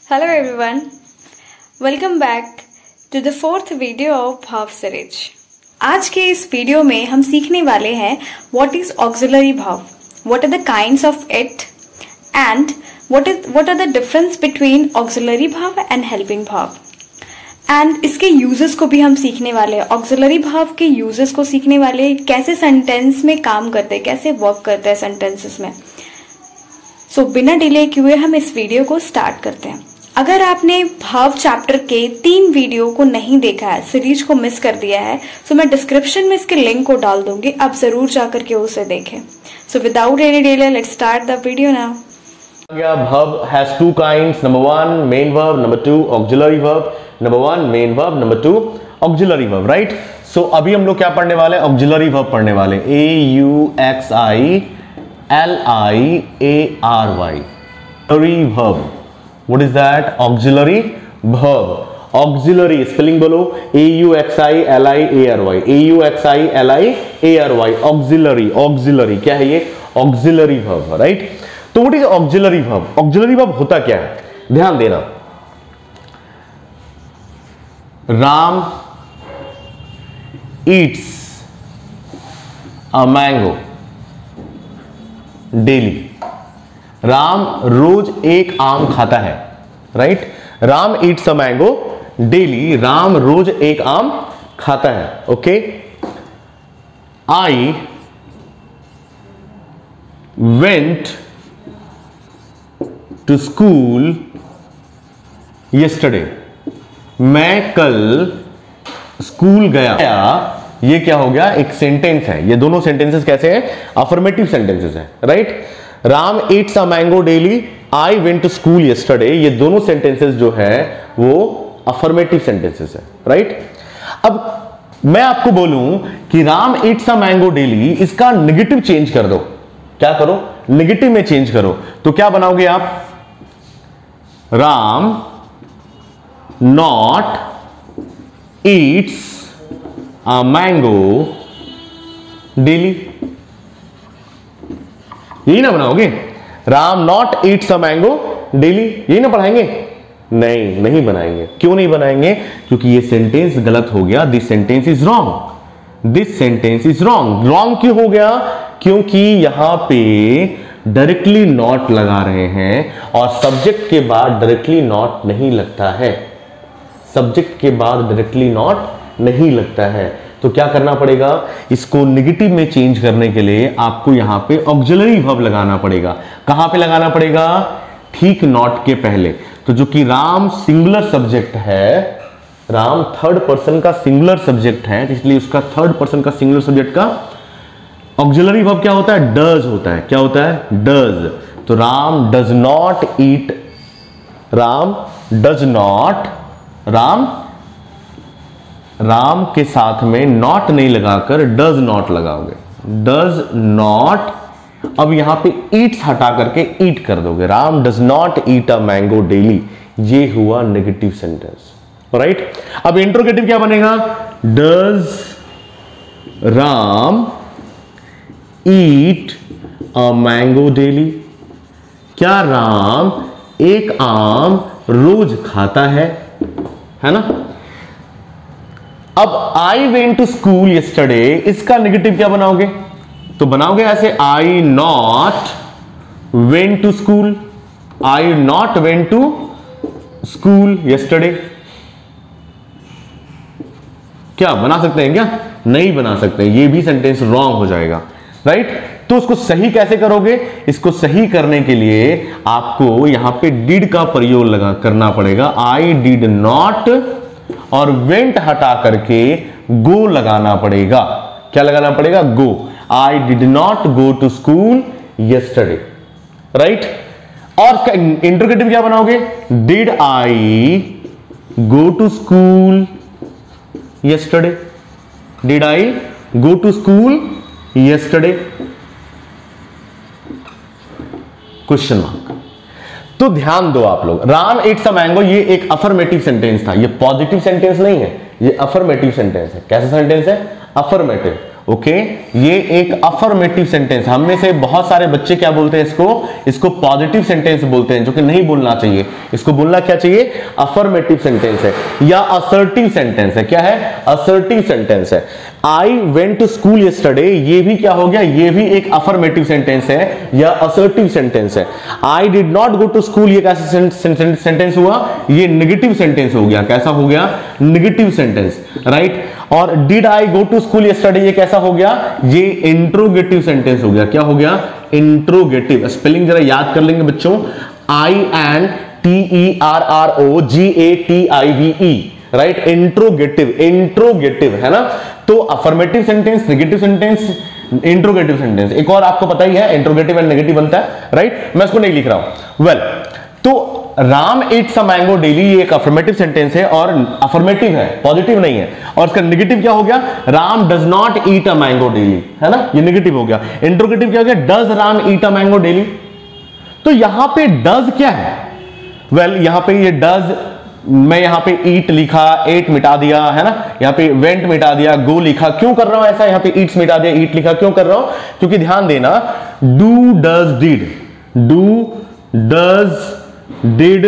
Hello everyone, welcome back to the fourth video of भाव series. आज के इस वीडियो में हम सीखने वाले हैं what is auxiliary भाव, what are the kinds of it and what are the difference between auxiliary भाव and helping भाव and इसके यूजेस को भी हम सीखने वाले हैं। ऑक्सिलरी भाव के यूजेस को सीखने वाले, कैसे सेंटेंस में काम करते हैं, कैसे वर्क करते हैं सेंटेंसेस में। सो बिना डिले किए हम इस वीडियो को स्टार्ट करते हैं। अगर आपने भाव चैप्टर के 3 वीडियो को नहीं देखा है, सीरीज को मिस कर दिया है, तो मैं डिस्क्रिप्शन में इसके लिंक को डाल दूंगी, आप जरूर जाकर के उसे देखें। So without any delay let's start the video now. Verb has two kinds. Number 1 main verb, number 2 auxiliary verb. Number 1 main verb, number 2 auxiliary verb, right? So अभी हम लोग क्या पढ़ने वाले हैं? auxiliary verb पढ़ने वाले। auxiliary verb. What is that? auxiliary verb. auxiliary spelling बोलो, auxiliary, auxiliary, auxiliary क्या है ये? auxiliary verb, right? तो what is auxiliary verb? Auxiliary verb होता क्या है, ध्यान देना। Ram eats a mango daily. Ram रोज एक आम खाता है, right? Ram eats a mango daily, Ram रोज एक आम खाता है। Okay, I went to school yesterday, मैं कल स्कूल गया। ये क्या हो गया? एक सेंटेंस है। ये दोनों सेंटेंसेस कैसे हैं? अफर्मेटिव सेंटेंसेस हैं, right? Ram eats a mango daily, I went to school yesterday, ये दोनों सेंटेंसेस जो है वो अफर्मेटिव सेंटेंसेस है, राइट? अब मैं आपको बोलूं कि Ram eats a mango daily, इसका नेगेटिव चेंज कर दो। क्या करो? नेगेटिव में चेंज करो। तो क्या बनाओगे आप? Ram not eats a mango daily, यही ना बनाओगे? Ram not eats a mango daily, यही ना पढ़ाएंगे? नहीं बनाएंगे। क्यों नहीं बनाएंगे? क्योंकि ये सेंटेंस गलत हो गया। This sentence is wrong, this sentence is wrong. Wrong क्यों हो गया? क्योंकि यहां पे डायरेक्टली नॉट लगा रहे हैं और सब्जेक्ट के बाद डायरेक्टली नॉट नहीं लगता है। सब्जेक्ट के बाद डायरेक्टली नॉट नहीं लगता है। तो क्या करना पड़ेगा? इसको नेगेटिव में चेंज करने के लिए आपको यहां पे ऑक्सिलरी वर्ब लगाना पड़ेगा। कहां पे लगाना पड़ेगा? ठीक नॉट के पहले। तो जो कि राम सिंगुलर सब्जेक्ट है, राम थर्ड पर्सन का सिंगुलर सब्जेक्ट है, इसलिए उसका थर्ड पर्सन का सिंगुलर सब्जेक्ट का ऑक्सिलरी वर्ब क्या होता है? डज होता है। क्या होता है? डज। तो Ram does not eat, Ram does not, Ram के साथ में नॉट नहीं लगाकर डज नॉट लगाओगे, डज नॉट। अब यहां पे ईट्स हटा करके ईट कर दोगे। Ram does not eat a mango daily, ये हुआ नेगेटिव सेंटेंस, राइट? अब इंट्रोगेटिव क्या बनेगा? Does Ram eat a mango daily, क्या राम एक आम रोज खाता है ना? अब I went to school yesterday, इसका नेगेटिव क्या बनाओगे? तो बनाओगे ऐसे, I not went to school, I not went to school yesterday। क्या बना सकते हैं? क्या नहीं बना सकते? ये भी सेंटेंस रॉन्ग हो जाएगा, राइट? तो उसको सही कैसे करोगे? इसको सही करने के लिए आपको यहां पे डिड का प्रयोग करना पड़ेगा। आई डिड नॉट और वेंट हटा करके गो लगाना पड़ेगा। क्या लगाना पड़ेगा? Go. I did not go to school yesterday, right? और इसका इंट्रोगेटिव क्या बनाओगे? Did I go to school yesterday, did I go to school yesterday? Question mark. तो ध्यान दो आप लोग, राम ईट्स अ मैंगो ये एक अफर्मेटिव सेंटेंस था, ये पॉजिटिव सेंटेंस नहीं है, ये अफर्मेटिव सेंटेंस है। कैसा सेंटेंस है? अफर्मेटिव। ओके ये एक अफर्मेटिव सेंटेंस। हम में से बहुत सारे बच्चे क्या बोलते हैं, इसको पॉजिटिव सेंटेंस बोलते हैं, जो कि नहीं बोलना चाहिए। इसको बोलना क्या चाहिए, अफर्मेटिव सेंटेंस है या असर्टिव सेंटेंस है। क्या है, असर्टिव सेंटेंस है। I went to school yesterday, ये भी क्या हो गया, ये भी एक अफर्मेटिव सेंटेंस है या असर्टिव सेंटेंस है। I did not go to school, ये कैसा सेंटेंस हुआ, ये नेगेटिव सेंटेंस हो गया। कैसा हो गया, नेगेटिव सेंटेंस, राइट। और did I go to school yesterday, ये कैसा हो गया, ये इंट्रोगेटिव सेंटेंस हो गया। क्या हो गया, इंट्रोगेटिव। स्पेलिंग जरा याद कर लेंगे बच्चों, INTERROGATIVE, राइट, इंट्रोगेटिव, इंट्रोगेटिव है ना। तो affirmative sentence, negative sentence, interrogative sentence. एक और आपको पता ही है इंट्रोगेटिव एंड नेगेटिव बनता है, राइट। मैं इसको नहीं लिख रहा हूं। वेल, तो Ram eats a mango daily, ये एक अफर्मेटिव सेंटेंस है और अफर्मेटिव है, पॉजिटिव नहीं है। और इसका नेगेटिव क्या हो गया, Ram does not eat a mango daily, है ना, ये नेगेटिव हो गया। इंट्रोगेटिव क्या हो गया, does Ram eat a mango daily. तो यहां पे डज क्या है, वेल यहां पे ये डज, मैं यहां पे ईट लिखा, एट मिटा दिया, है ना, यहां पे वेंट मिटा दिया, गो लिखा। क्यों कर रहा हूं ऐसा, यहां पे ईट्स मिटा दिया, ईट लिखा, क्यों कर रहा हूं, क्योंकि ध्यान देना, do does did, do does did,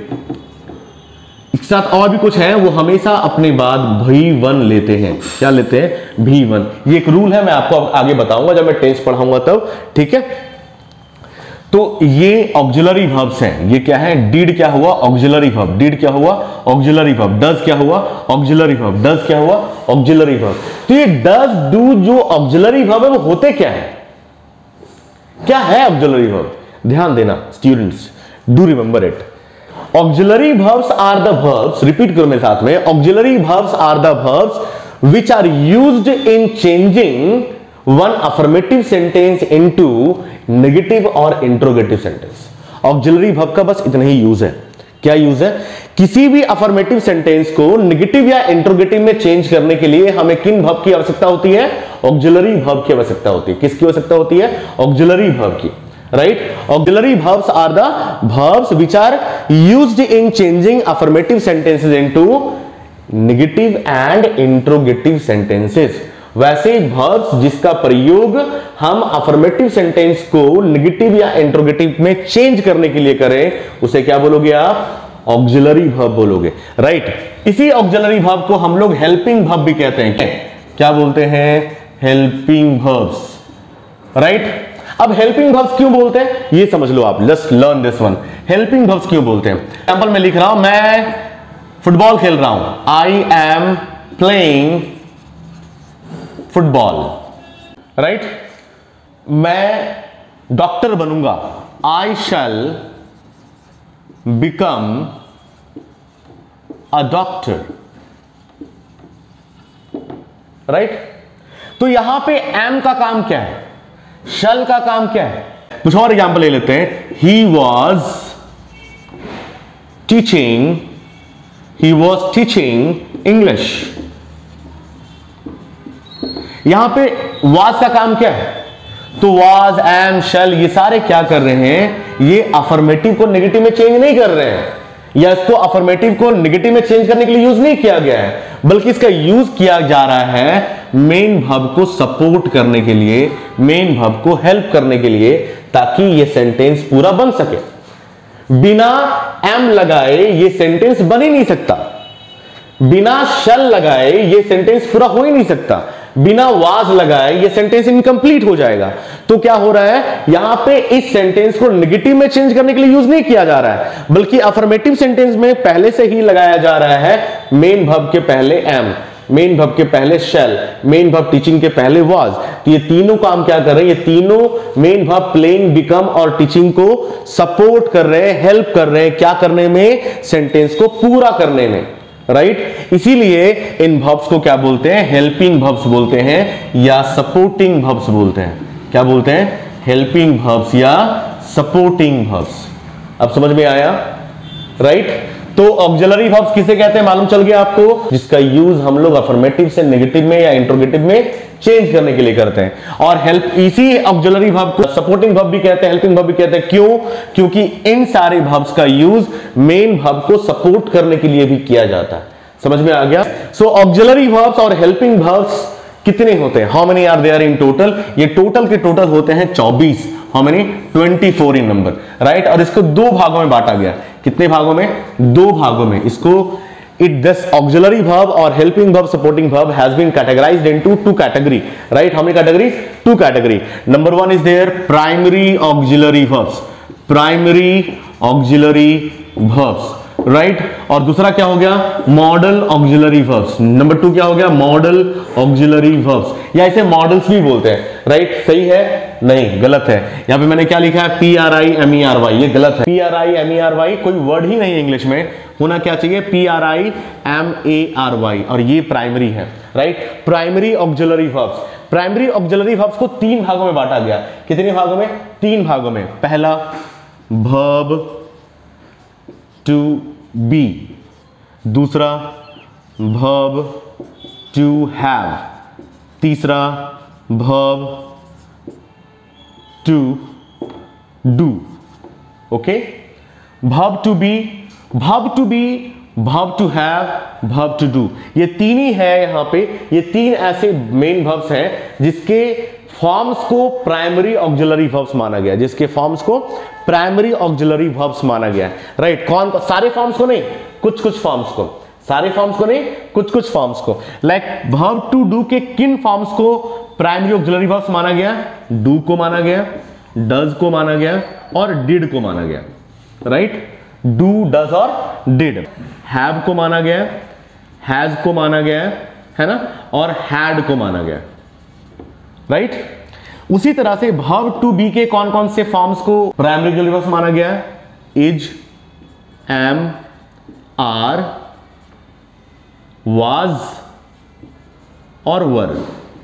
एक साथ और भी कुछ है, वो हमेशा अपने बाद V1 लेते हैं। क्या लेते हैं, V1। ये एक रूल है, मैं आपको आगे बताऊंगा जब मैं टेंस पढ़ाऊंगा तब, ठीक है। तो ये ऑक्सिलरी वर्ब्स हैं। ये क्या है, डिड क्या हुआ, ऑक्सिलरी वर्ब, डिड क्या हुआ, ऑक्सिलरी वर्ब। डज क्या हुआ, ऑक्सिलरी वर्ब, डज क्या हुआ, ऑक्सिलरी वर्ब। तो ये डज डू जो ऑक्सिलरी वर्ब है वो होते क्या है, क्या है ऑक्सिलरी वर्ब, ध्यान देना students, do remember it. Auxiliary verbs are the verbs, repeat करो मेरे साथ में, auxiliary verbs are the verbs which are used in changing one affirmative sentence into negative और इंट्रोगेटिव सेंटेंस। ऑक्सिलरी वर्ब का बस इतना ही यूज है। क्या यूज है, किसी भी अफर्मेटिव सेंटेंस को नेगेटिव या इंट्रोगेटिव में चेंज करने के लिए हमें किन वर्ब की आवश्यकता होती है, ऑक्सिलरी वर्ब की आवश्यकता होती है। किसकी आवश्यकता होती है, ऑक्सिलरी वर्ब की, right. Auxiliary verbs are the verbs which are used in changing affirmative sentences into negative and interrogative sentences. वैसे verbs जिसका प्रयोग हम affirmative sentence को negative या interrogative में change करने के लिए करें, उसे क्या बोलोगे आप, auxiliary verb बोलोगे, right. इसी auxiliary verb को हम लोग helping verb भी कहते हैं। क्या बोलते हैं, helping verbs, right. अब हेल्पिंग वर्ब्स क्यों बोलते हैं, ये समझ लो आप, just learn this one. Helping verbs क्यों बोलते हैं, एग्जांपल में लिख रहा हूं, मैं फुटबॉल खेल रहा हूं, I am playing football, right. मैं डॉक्टर बनूंगा, I shall become a doctor, right. तो यहां पे एम का काम क्या है, शल का काम क्या है। कुछ और एग्जांपल ले लेते हैं, ही वॉज टीचिंग इंग्लिश। यहां पे वॉज का काम क्या है, तो वॉज, एम, शल, ये सारे क्या कर रहे हैं, ये अफर्मेटिव को नेगेटिव में चेंज नहीं कर रहे हैं, या इसको अफर्मेटिव को नेगेटिव में चेंज करने के लिए यूज नहीं किया गया है, बल्कि इसका यूज किया जा रहा है मेन वर्ब को सपोर्ट करने के लिए, मेन वर्ब को हेल्प करने के लिए, ताकि ये सेंटेंस पूरा बन सके। बिना एम लगाए ये सेंटेंस बन ही नहीं सकता, बिना शल लगाए ये सेंटेंस पूरा हो ही नहीं सकता, बिना वाज लगाए ये सेंटेंस इनकम्प्लीट हो जाएगा। तो क्या हो रहा है, यहां पे इस सेंटेंस को नेगेटिव में चेंज करने के लिए यूज नहीं किया जा रहा है, बल्कि अफर्मेटिव सेंटेंस में पहले से ही लगाया जा रहा है मेन वर्ब के पहले एम, मेन वर्ब के पहले शैल, मेन वर्ब टीचिंग के पहले वाज। तो ये तीनों काम क्या कर रहे हैं, ये तीनों मेन वर्ब प्लेइंग, बिकम और टीचिंग को सपोर्ट कर रहे हैं, हेल्प कर रहे हैं, क्या करने में, सेंटेंस को पूरा करने में, राइट। इसीलिए इन वर्ब्स को क्या बोलते हैं, हेल्पिंग वर्ब्स बोलते हैं या सपोर्टिंग वर्ब्स बोलते हैं। क्या बोलते हैं, हेल्पिंग वर्ब्स या सपोर्टिंग वर्ब्स। अब समझ में आया, राइट। तो ऑक्सिलरी वर्ब्स किसे कहते हैं, मालूम चल गया आपको, जिसका यूज हम लोग अफर्मेटिव से नेगेटिव में या इंट्रोगेटिव में चेंज करने के लिए करते हैं। और हेल्प, इसी ऑक्सिलरी वर्ब को सपोर्टिंग वर्ब भी कहते हैं, हेल्पिंग वर्ब भी कहते हैं। क्यों, क्योंकि इन सारे वर्ब्स का यूज मेन वर्ब को सपोर्ट करने के लिए भी किया जाता है। समझ में आ गया। सो ऑक्सिलरी वर्ब्स और हेल्पिंग वर्ब्स कितने होते हैं? How many are there in total? ये टोटल के टोटल होते हैं 24। How many? 24 in number, right. और इसको दो भागों में बांटा गया। कितने भागों में? दो भागों में। इसको it this auxiliary verb or helping verb supporting verb has been categorized into two category, right? How many categories? Two category. Number one is there primary auxiliary verbs, primary auxiliary verbs, right? और दूसरा क्या हो गया? Modal auxiliary verbs. Number two क्या हो गया? Modal auxiliary verbs, या इसे मॉडल्स भी बोलते हैं, राइट? सही है? नहीं, गलत है। यहां पे मैंने क्या लिखा है? PRIMERY, ये गलत है। PRIMERY कोई वर्ड ही नहीं है इंग्लिश में, होना क्या चाहिए? PRIMARY, और ये प्राइमरी है, right? Primary auxiliary verbs. Primary auxiliary verbs को तीन भागों में बांटा गया। कितने भागों में? तीन भागों में। पहला verb to be, दूसरा verb to have, तीसरा verb to do। Okay, verb to be, verb to be, verb to have, verb to do, ये तीन ही है यहां पे। ये तीन ऐसे मेन verbs हैं जिसके फॉर्म्स को प्राइमरी ऑक्सिलरी वर्ब्स माना गया, जिसके फॉर्म्स को प्राइमरी ऑक्सिलरी वर्ब्स माना गया, राइट? कौन? सारे फॉर्म्स को नहीं, कुछ कुछ फॉर्म्स को। सारे फॉर्म्स को नहीं, कुछ कुछ फॉर्म्स को। लाइक वर्ब टू डू के किन फॉर्म्स को प्राइमरी ऑक्सिलरी वर्ब्स माना गया? डू को माना गया, डज को माना गया और डिड को माना गया, राइट? डू, डज और डिड। हैव को माना गया, हैज को माना गया, है ना, और हैड को माना गया, राइट? उसी तरह से वर्ब टू बी के कौन कौन से फॉर्म्स को प्राइमरी ऑक्सिलरी वर्ब्स माना गया? इज, एम, आर, वाज और वर,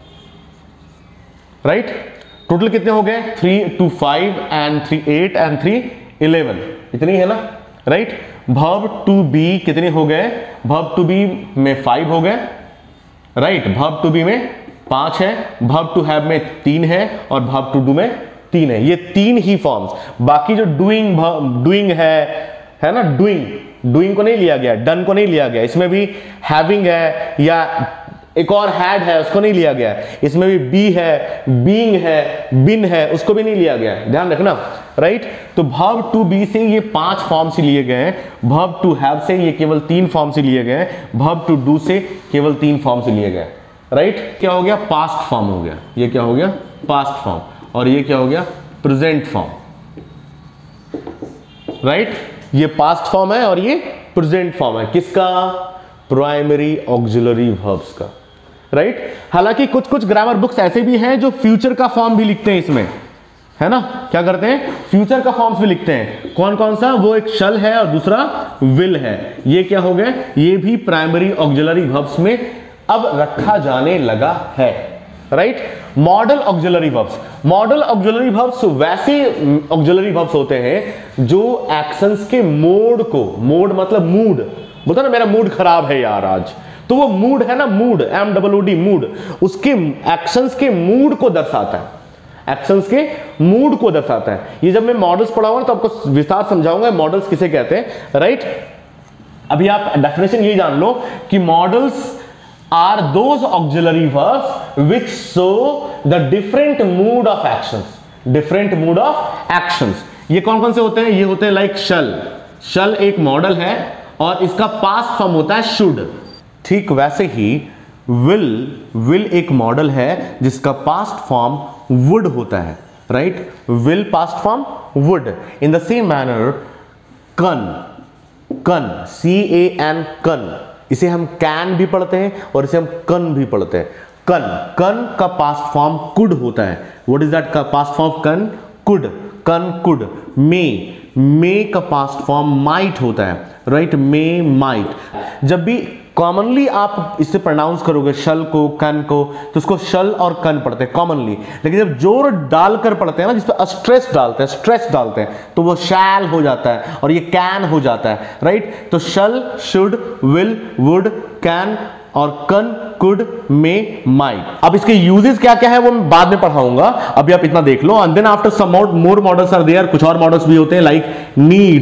राइट? टोटल कितने हो गए? 3 to 5 and 3 8 and 3 11, इतनी है ना, राइट? वर्ब टू बी कितने हो गए? वर्ब टू बी में 5 हो गए, राइट? वर्ब टू बी में 5 है, वर्ब टू हैव में 3 है और वर्ब टू डू में 3 है। ये तीन ही फॉर्म्स। बाकी जो डूइंग, डूइंग है ना, डूइंग को नहीं लिया गया, डन को नहीं लिया गया। इसमें भी हैविंग है, या एक और हैड है, उसको नहीं लिया गया। इसमें भी बी है, बीइंग है, बिन है, उसको भी नहीं लिया गया। ध्यान रखना, राइट? तो वर्ब टू बी से ये 5 फॉर्म्स ही लिए गए हैं, वर्ब टू हैव से ये केवल 3 फॉर्म्स ही लिए गए हैं, वर्ब टू डू से केवल 3 फॉर्म्स ही लिए गए, राइट? क्या हो गया? पास्ट फॉर्म हो गया। ये क्या हो गया? Past form. और ये क्या हो गया? Present form, right? ये पास्ट फॉर्म है और ये प्रेजेंट फॉर्म है। किसका? प्राइमरी ऑक्सिलरी वर्ब्स का, राइट? हालांकि कुछ कुछ ग्रामर बुक्स ऐसे भी हैं जो फ्यूचर का फॉर्म भी लिखते हैं इसमें, है ना? क्या करते हैं? फ्यूचर का फॉर्म्स भी लिखते हैं। कौन कौन सा? वो एक शल है और दूसरा विल है। ये क्या हो गए? ये भी प्राइमरी ऑक्सिलरी वर्ब्स में अब रखा जाने लगा है, right? Modal auxiliary verbs. Modal auxiliary verbs वैसे ऑक्सिलरी वर्ब्स होते हैं जो एक्शंस के मोड को, मोड मतलब मूड, बोलता ना मेरा मूड खराब है यार आज, तो वो मूड है ना, मूड, MOOD, मूड, उसके एक्शंस के मूड को दर्शाता है, एक्शंस के मूड को दर्शाता है। ये जब मैं मॉडल्स पढ़ाऊंगा तो आपको विस्तार समझाऊंगा मॉडल्स किसे कहते हैं, राइट? अभी आप डेफिनेशन ये जान लो कि modals are those auxiliary verbs which show the different mood of actions, different mood of actions। ये कौन कौन से होते हैं? ये होते हैं लाइक shall, shall एक मॉडल है और इसका पास्ट फॉर्म होता है should। ठीक वैसे ही will एक मॉडल है जिसका पास्ट फॉर्म would होता है, राइट? will past form would। in the same manner can, CAN, can, इसे हम कैन भी पढ़ते हैं और इसे हम कन भी पढ़ते हैं। कन का पास्ट फॉर्म कुड होता है। व्हाट इज दैट का past form? Can, could. May का पास्ट फॉर्म माइट होता है, राइट? मे, माइट। जब भी कॉमनली आप इसे प्रोनाउंस करोगे शल को, कन को, तो उसको शल और कन पढ़ते हैं कॉमनली। लेकिन जब जोर डालकर पढ़ते हैं ना, जिस पर स्ट्रेस डालते हैं, तो वो शैल हो जाता है और ये कैन हो जाता है, राइट? तो shall, should, will, would, can और कन, कुड, मे, माइट। अब इसके यूजेस क्या क्या है वो मैं बाद में पढ़ाऊंगा, अभी आप इतना देख लो। And then after some more modals are there, कुछ और मॉडल्स भी होते हैं like need,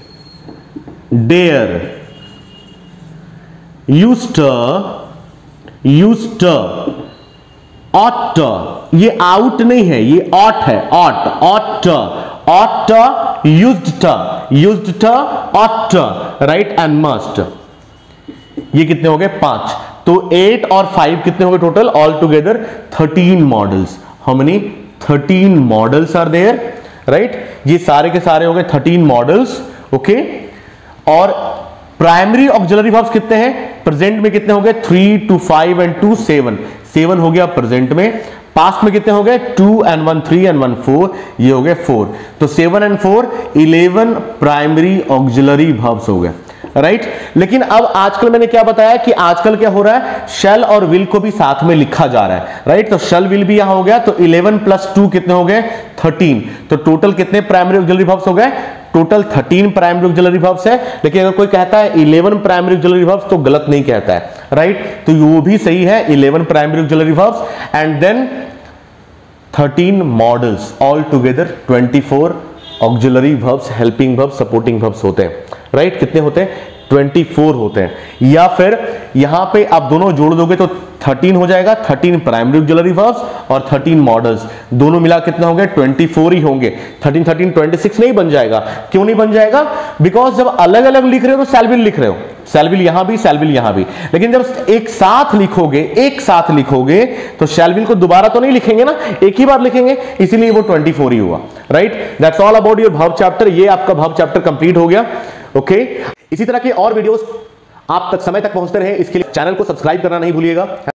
dare, used to, ought, ये आउट नहीं है, ये ऑट है, ought, ought, ought, used, ought, right, and must. ये कितने हो गए? 5। तो 8 और 5 कितने हो गए total? All together 13 modals. How many? 13 modals are there, right. ये सारे के सारे हो गए 13 मॉडल्स, ओके। और प्राइमरी ऑक्सिलरी वर्ब्स कितने हैं प्रेजेंट में? कितने हो गए? 3, 2, 5 एंड 2, 7। 7 हो गया प्रेजेंट में। पास्ट में कितने हो गए? 2 and 1 3 and 1 4, ये हो गए 4। तो 7 and 4 11 प्राइमरी ऑक्सिलरी वर्ब्स हो गए, राइट। लेकिन अब आजकल मैंने क्या बताया कि आजकल क्या हो रहा है, शैल और विल को भी साथ में लिखा जा रहा है, राइट। तो शैल विल भी यहां हो गया, तो 11 + 2 कितने हो गए? 13। तो टोटल कितने प्राइमरी ऑक्सिलरी वर्ब्स हो गए? टोटल 13 प्राइमरी ऑक्सिलरी वर्ब्स है। लेकिन अगर कोई कहता है 11 प्राइमरी ऑक्सिलरी वर्ब्स, तो गलत नहीं कहता है, राइट। तो वो भी सही है, 11 primary auxiliary verbs and then 13 modals, all together 24 auxiliary verbs, helping verbs, supporting verbs होते हैं, राइट। कितने होते हैं? 24 होते हैं। या फिर यहां पे आप दोनों जोड़ दोगे तो 13 हो जाएगा, 13 प्राइमरी ऑक्सिलरी वर्ब्स और 13 मॉडल्स, दोनों मिला कितना होंगे? 24 ही होंगे। 13 13 26 नहीं बन जाएगा। क्यों नहीं बन जाएगा? बिकॉज जब अलग अलग लिख रहे हो तो सेल विल लिख रहे हो, सेल विल यहां भी, सेल विल यहां भी। लेकिन जब एक साथ लिखोगे तो सेल विल को दोबारा तो नहीं लिखेंगे ना, एक ही बार लिखेंगे, इसीलिए वो 24 ही हुआ, right. That's all about your verb chapter. ये आपका वर्ब चैप्टर कंप्लीट हो गया, ओके। इसी तरह के और वीडियोस आप तक समय तक पहुंचते रहे, इसके लिए चैनल को सब्सक्राइब करना नहीं भूलिएगा।